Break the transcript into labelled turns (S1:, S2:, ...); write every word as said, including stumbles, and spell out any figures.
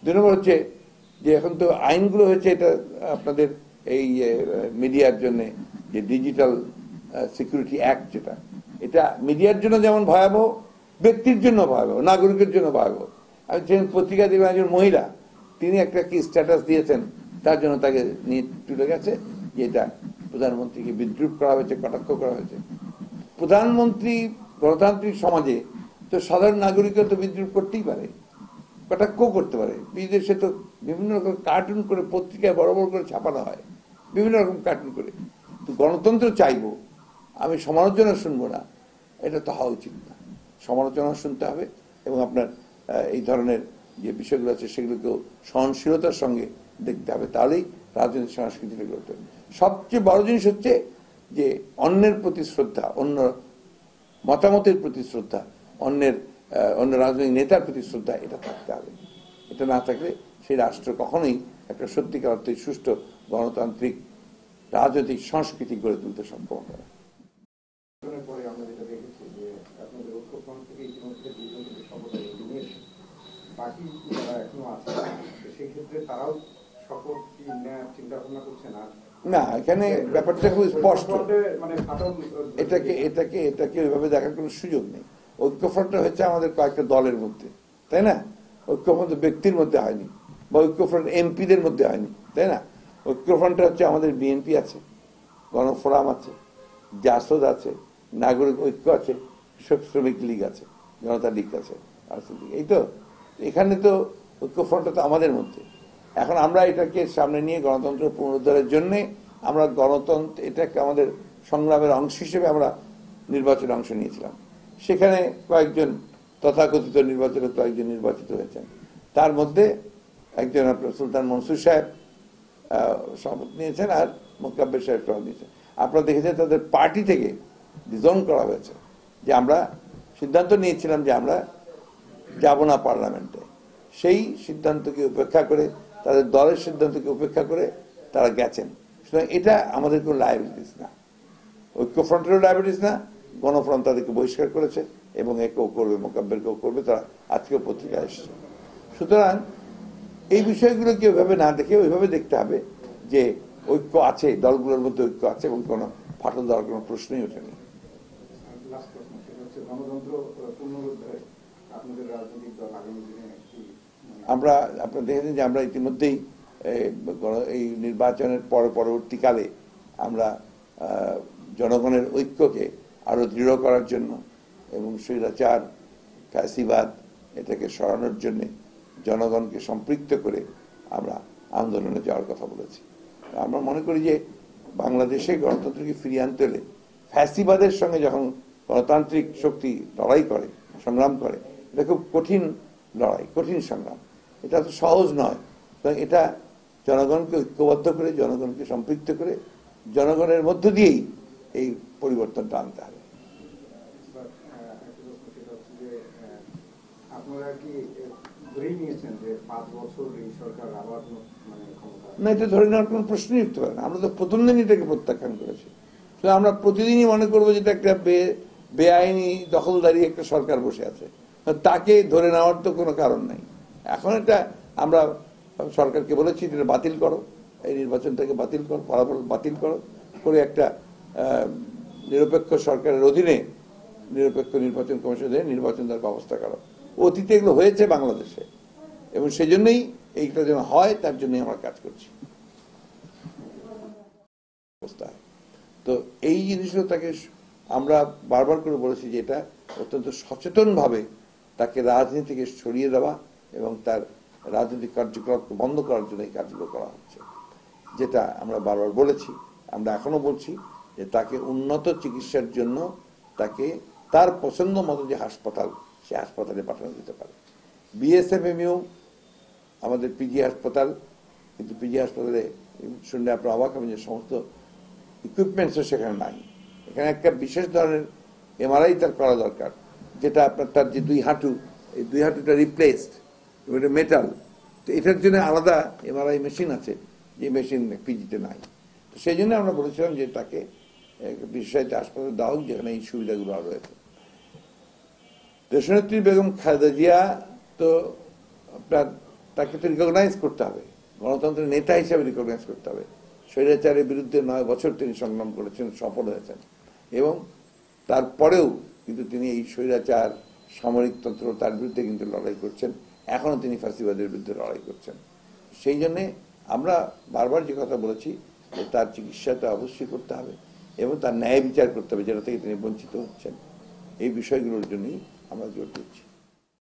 S1: দুই নম্বর হচ্ছে যে এখন তো আইনগুলো হয়েছে এটা আপনাদের এই মিডিয়ার জন্য যে ডিজিটাল সিকিউরিটি অ্যাক্ট, যেটা এটা মিডিয়ার জন্য যেমন ভয়াবহ, ব্যক্তির জন্য ভয়াবহ, নাগরিকের জন্য ভয়াবহ। আমি যেমন পত্রিকা দেবেন একজন মহিলা, তিনি একটা কি স্ট্যাটাস দিয়েছেন, তার জন্য তাকে নিয়ে তুলে গেছে যে এটা প্রধানমন্ত্রীকে বিদ্রুপ করা হয়েছে, কটাক্ষ করা হয়েছে। প্রধানমন্ত্রী গণতান্ত্রিক সমাজে তো সাধারণ নাগরিকও তো বিদ্রুপ করতেই পারে, কটাক্ষ করতে পারে। বিদেশে তো বিভিন্ন রকম কার্টুন করে পত্রিকায় বড় বড় করে ছাপানো হয়, বিভিন্ন রকম কার্টুন করে। তো গণতন্ত্র চাইবো, আমি সমালোচনা শুনবো না, এটা তো হওয়া উচিত না। সমালোচনা শুনতে হবে এবং আপনার এই ধরনের যে বিষয়গুলো আছে সেগুলোকেও সহনশীলতার সঙ্গে দেখতে হবে, তাহলেই রাজনৈতিক সংস্কৃতিটা গড়তে হবে। সবচেয়ে বড় জিনিস হচ্ছে যে অন্যের প্রতি শ্রদ্ধা, অন্য মতামতের প্রতি শ্রদ্ধা, অন্যের অন্য রাজনৈতিক নেতার প্রতি শ্রদ্ধা, এটা থাকতে হবে। এটা না থাকলে সেই রাষ্ট্র কখনোই একটা সত্যিকার অর্থে সুষ্ঠু গণতান্ত্রিক রাজনৈতিক সংস্কৃতি গড়ে তুলতে সক্ষম হবে।
S2: পরে আমরা যেটা দেখেছি যে আপনাদের ঐক্যফ্রন্ট থেকে ইতিমধ্যে দুজন থেকে শপথ বাকি যারা এখনো আছে সেই ক্ষেত্রে তারাও শপথ কি নেওয়ার চিন্তা ভাবনা করছেন? আর
S1: না, এখানে ব্যাপারটা খুব স্পষ্ট, এটাকে এটাকে এটাকে ওইভাবে দেখার কোনো সুযোগ নেই। ঐক্যফ্রন্টটা হচ্ছে আমাদের কয়েকটা দলের মধ্যে, তাই না? ঐক্যফ্রন্ট ব্যক্তির মধ্যে হয়নি, বা ঐক্যফ্রন্ট এমপিদের মধ্যে হয়নি, তাই না? ঐক্যফ্রন্টটা হচ্ছে আমাদের বিএনপি আছে, গণফোরাম আছে, জাসদ আছে, নাগরিক ঐক্য আছে, শ্রমিক লীগ আছে, জনতা লীগ আছে, এই তো। এখানে তো ঐক্যফ্রন্টটা তো আমাদের মধ্যে। এখন আমরা এটাকে সামনে নিয়ে গণতন্ত্র পুনরুদ্ধারের জন্য আমরা গণতন্ত্র এটাকে আমাদের সংগ্রামের অংশ হিসেবে আমরা নির্বাচনে অংশ নিয়েছিলাম। সেখানে কয়েকজন তথাকথিত নির্বাচনে কয়েকজন নির্বাচিত হয়েছেন, তার মধ্যে একজন আপনার সুলতান মনসুর সাহেব শপথ নিয়েছেন আর মোকাব্বের সাহেব শপথ নিয়েছেন। আপনারা দেখেছেন তাদের পার্টি থেকে ডিজোন করা হয়েছে যে আমরা সিদ্ধান্ত নিয়েছিলাম যে আমরা যাব না পার্লামেন্টে। সেই সিদ্ধান্তকে উপেক্ষা করে, তাদের দলের সিদ্ধান্তকে উপেক্ষা করে তারা গেছেন। সুতরাং এটা আমাদের কোনো লায়াবিলিটিস না, ঐক্যফ্রন্টেরও লায়াবিলিটিস না। গণফ্রন্ট তাদেরকে বহিষ্কার করেছে এবং একেও করবে, মোকাব্বেরকেও করবে, তারা আজকেও পত্রিকা এসেছে। সুতরাং এই বিষয়গুলোকে ওইভাবে না দেখে ওইভাবে দেখতে হবে যে ঐক্য আছে, দলগুলোর মধ্যে ঐক্য আছে এবং কোনো ফাটল দেওয়ার কোনো প্রশ্নই ওঠেনি। আমরা আপনারা দেখেছেন যে আমরা ইতিমধ্যেই এই নির্বাচনের পর পরবর্তীকালে আমরা জনগণের ঐক্যকে আরো দৃঢ় করার জন্য এবং স্বৈরাচার ফ্যাসিবাদ এটাকে সরানোর জন্য জনগণকে সম্পৃক্ত করে আমরা আন্দোলনে যাওয়ার কথা বলেছি। আমরা মনে করি যে বাংলাদেশে গণতন্ত্রকে ফিরিয়ে আনতে হলে ফ্যাসিবাদের সঙ্গে যখন গণতান্ত্রিক শক্তি লড়াই করে, সংগ্রাম করে, এটা খুব কঠিন লড়াই, কঠিন সংগ্রাম, এটা তো সহজ নয়। এটা জনগণকে ঐক্যবদ্ধ করে, জনগণকে সম্পৃক্ত করে, জনগণের মধ্য দিয়েই এই পরিবর্তনটা আনতে হবে। না, এটা ধরে নেওয়ার কোন প্রশ্নই উঠতে পারে না। আমরা তো প্রথম দিন এটাকে প্রত্যাখ্যান করেছি। আমরা প্রতিদিনই মনে করবো যে একটা বেআইনি দখলদারি একটা সরকার বসে আছে, তাকে ধরে নেওয়ার তো কোনো কারণ নাই। এখন এটা আমরা সরকারকে বলেছি এটা বাতিল করো, এই নির্বাচনটাকে বাতিল করো, ফলাফল বাতিল করো, করে একটা নিরপেক্ষ সরকারের অধীনে নিরপেক্ষ নির্বাচন কমিশনের নির্বাচন দেওয়ার ব্যবস্থা করো। অতীতে এগুলো হয়েছে বাংলাদেশে এবং সেই জন্যই এইটা যেন হয় তার জন্যই আমরা কাজ করছি। তো এই জিনিসগুলো তাকে আমরা বারবার করে বলেছি যে এটা অত্যন্ত সচেতনভাবে তাকে রাজনীতি থেকে সরিয়ে দেওয়া এবং তার রাজনৈতিক কার্যকলাপ বন্ধ করার জন্য এই কাজগুলো করা হচ্ছে, যেটা আমরা বারবার বলেছি। আমরা এখনো বলছি যে তাকে উন্নত চিকিৎসার জন্য তাকে তার পছন্দ মতো যে হাসপাতাল, সে হাসপাতালে পাঠানো যেতে পারে। বিএসএফএমইউ আমাদের পিজি হাসপাতাল, কিন্তু পিজি হাসপাতালে শুনলে আপনার অবাক হবেন যে সমস্ত ইকুইপমেন্টসও সেখানে নাই। এখানে একটা বিশেষ ধরনের এমআরআই তার করা দরকার, যেটা আপনার তার যে দুই হাঁটু, এই দুই হাঁটুটা রিপ্লেসড, এটা মেটাল, তো এটার জন্য আলাদা এমআরআই মেশিন আছে, যে মেশিন পিজিতে নাই। তো সেই জন্য আমরা বলেছিলাম যে তাকে বিশেষায়িত হাসপাতালে দেওয়া হোক, যেখানে এই সুবিধাগুলো আরো রয়েছে। দেশনেত্রী বেগম খালেদা জিয়া তো আপনার তাকে তো রিকগনাইজ করতে হবে, গণতন্ত্রের নেতা হিসেবে রিকগনাইজ করতে হবে। স্বৈরাচারের বিরুদ্ধে নয় বছর তিনি সংগ্রাম করেছেন, সফল হয়েছেন, এবং তারপরেও কিন্তু তিনি এই স্বৈরাচার সামরিকতন্ত্র তার বিরুদ্ধে কিন্তু লড়াই করছেন, এখনো তিনি ফাঁসিবাদের বিরুদ্ধে লড়াই করছেন। সেই জন্যে আমরা বারবার যে কথা বলেছি যে তার চিকিৎসাটা অবশ্যই করতে হবে এবং তার ন্যায় বিচার করতে হবে, যেটা থেকে তিনি বঞ্চিত হচ্ছেন। এই বিষয়গুলোর জন্যই আমরা জোর দিচ্ছি।